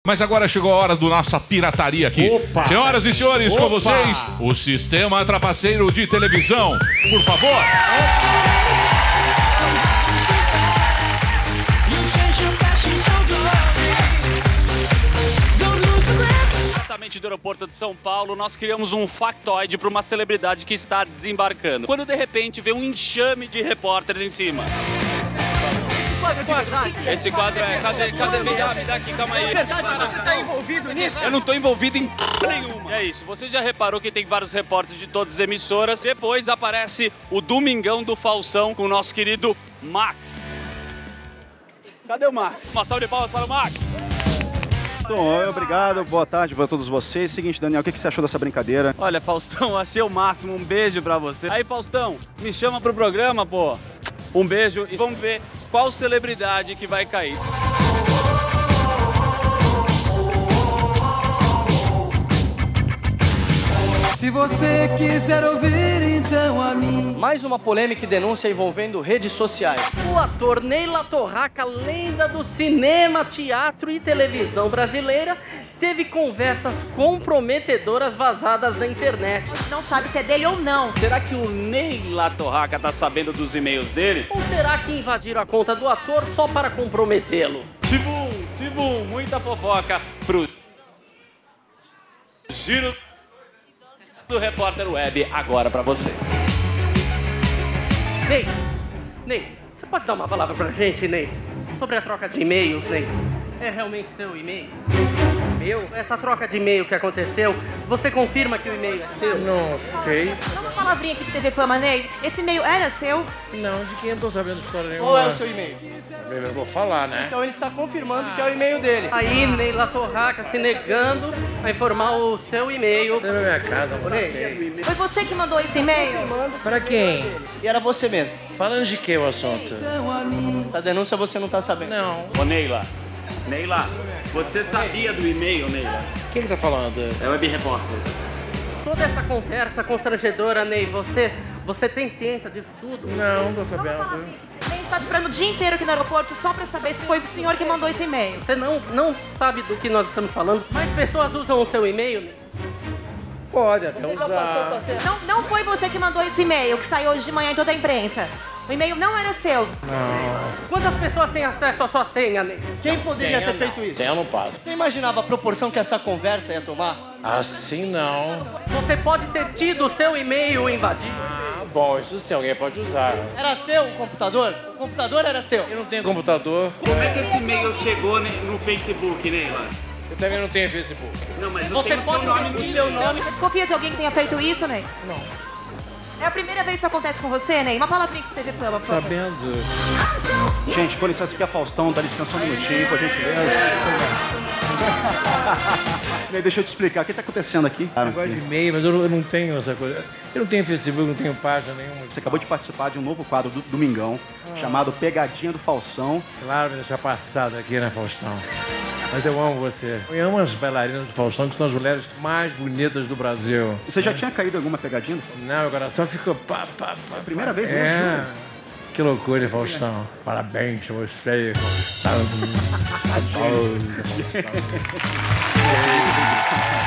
Mas agora chegou a hora do nossa pirataria aqui. Opa! Senhoras e senhores, com vocês, o Sistema Trapaceiro de Televisão. Por favor. Do aeroporto de São Paulo, nós criamos um factoide para uma celebridade que está desembarcando. Quando de repente vem um enxame de repórteres em cima. Esse quadro é... Cadê? Me dá aqui, calma aí. Você está envolvido nisso? Eu não estou envolvido em nenhuma. É isso, você já reparou que tem vários repórteres de todas as emissoras. Depois aparece o Domingão do Falsão com o nosso querido Max. Cadê o Max? Uma salva de palmas para o Max. Bom, obrigado, boa tarde para todos vocês. Seguinte, Daniel, o que você achou dessa brincadeira? Olha, Faustão, achei o máximo. Um beijo pra você. Aí, Faustão, me chama pro programa, pô. Um beijo e vamos ver qual celebridade que vai cair. Se você quiser ouvir, então a mim. Mais uma polêmica e denúncia envolvendo redes sociais. O ator Ney Latorraca, lenda do cinema, teatro e televisão brasileira, teve conversas comprometedoras vazadas na internet. A gente não sabe se é dele ou não. Será que o Ney Latorraca tá sabendo dos e-mails dele? Ou será que invadiram a conta do ator só para comprometê-lo? Tibum, muita fofoca pro Giro do Repórter Web, agora pra vocês. Ney, você pode dar uma palavra pra gente, Ney? Sobre a troca de e-mails, Ney. É realmente seu e-mail? Meu? Essa troca de e-mail que aconteceu, você confirma que o e-mail é seu? Não sei. Dá uma palavrinha aqui de TV Fama, Ney. Esse e-mail era seu? Não, de quem eu não tô sabendo história nenhuma. Qual é o seu e-mail? Eu vou falar, né? Então ele está confirmando que é o e-mail dele. Aí, Ney Latorraca se negando a informar o seu e-mail. Tem na minha casa, não sei. Foi você que mandou esse e-mail? Pra quem? E era você mesmo. Falando de que o assunto? Essa denúncia você não tá sabendo. Não. Ô, Neila, você sabia do e-mail, Neila? Quem que tá falando? É o Web Repórter. Toda essa conversa constrangedora, Ney, você tem ciência disso tudo? Não, tô sabendo. A gente tá esperando o dia inteiro aqui no aeroporto só pra saber se foi o senhor que mandou esse e-mail. Você não sabe do que nós estamos falando? Mais pessoas usam o seu e-mail, Ney? Pode até usar. Não foi você que mandou esse e-mail que saiu hoje de manhã em toda a imprensa. O e-mail não era seu. Quantas pessoas têm acesso à sua senha, Ney? Quem poderia ter feito isso? Senha eu não passo. Você imaginava a proporção que essa conversa ia tomar? Assim não. Você pode ter tido o seu e-mail invadido. Ah, bom, isso sim, alguém pode usar. Era seu o computador? O computador era seu? Eu não tenho computador. Como é que esse e-mail chegou no Facebook, Neila? Eu também não tenho Facebook. Não, mas Você pode ter o seu nome. Você desconfia de alguém que tenha feito isso, Ney? Não. É a primeira vez que isso acontece com você, Ney? Uma palavrinha que TV Fama, por favor. Sabendo. Gente, com licença aqui é Faustão, dá licença um minutinho, por gentileza. Ney, deixa eu te explicar, o que tá acontecendo aqui? Eu gosto de e-mail, mas eu não tenho essa coisa. Eu não tenho Facebook, não tenho página nenhuma. Você acabou de participar de um novo quadro do Domingão, chamado Pegadinha do Falsão. Claro, me deixar passado aqui, né, Faustão? Mas eu amo você. Eu amo as bailarinas do Faustão, que são as mulheres mais bonitas do Brasil. E você já tinha caído em alguma pegadinha? Não, meu coração ficou pá. Primeira vez mesmo, É. juro. Que loucura, Faustão. Parabéns, você. Faustão.